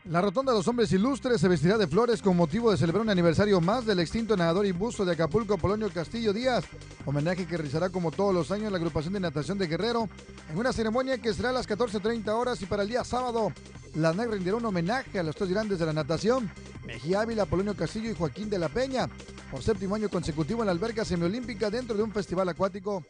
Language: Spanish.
La Rotonda de los Hombres Ilustres se vestirá de flores con motivo de celebrar un aniversario más del extinto nadador y buzo de Acapulco, Polonio Castillo Díaz, homenaje que realizará como todos los años la agrupación de natación de Guerrero, en una ceremonia que será a las 14:30 horas y para el día sábado. La NAC rendirá un homenaje a los tres grandes de la natación, Mejía Ávila, Polonio Castillo y Joaquín de la Peña, por séptimo año consecutivo en la alberca semiolímpica dentro de un festival acuático.